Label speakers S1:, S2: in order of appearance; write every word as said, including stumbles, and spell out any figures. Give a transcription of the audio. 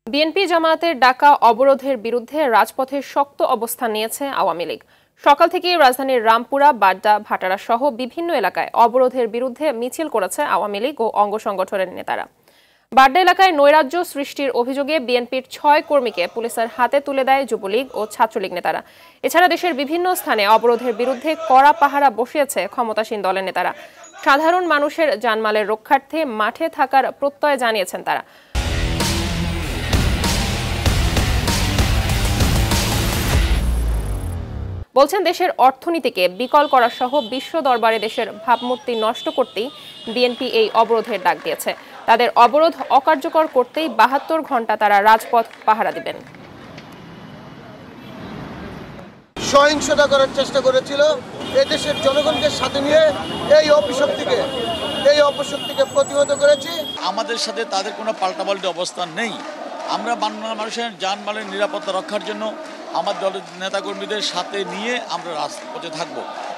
S1: BNP জামায়াতের ডাকা অবরোধের বিরুদ্ধে রাজপথে শক্ত অবস্থান নিয়েছে আওয়ামী লীগ। সকাল থেকে রাজধানীর রামপুরা, বাড্ডা, ভাটারা সহ বিভিন্ন এলাকায় অবরোধের বিরুদ্ধে মিছিল করেছে আওয়ামী লীগ ও অঙ্গ সংগঠনের নেতারা। বাড্ডা এলাকায় নৈরাজ্য সৃষ্টির অভিযোগে বিএনপির ছয় কর্মীকে পুলিশের হাতে তুলে দেয় যুবলীগ ও ছাত্রলীগ নেতারা। এছাড়া দেশের বিভিন্ন স্থানে অবরোধের বিরুদ্ধে কড়া পাহারা বসিয়েছে ক্ষমতাসীন দলের নেতারা। সাধারণ মানুষের জানমালের রক্ষার্থে মাঠে থাকার প্রত্যয় জানিয়েছেন তারা। বলছেন, দেশের অর্থনীতিকে বিকল করা সহ বিশ্ব দরবারে দেশের ভাবমূর্তি নষ্ট করতেই বিএনপি এই অবরোধের ডাক দিয়েছে। তাদের অবরোধ অকার্যকর করতেই বাহাত্তর ঘন্টা তারা রাজপথ পাহারা দিবেন।
S2: সহিংসতা করার চেষ্টা করেছিল এদেশের জনগণকে সাথে নিয়ে এই অপশক্তিকে এই অপশক্তিকে প্রতিহত করেছি।
S3: আমাদের সাথে তাদের কোনো পাল্টাপাল্টি অবস্থান নেই। আমরা বাংলার মানুষের জানমালের নিরাপত্তা রক্ষার জন্য আমার দলের নেতাকর্মীদের সাথে নিয়ে আমরা রাজপথে থাকবো।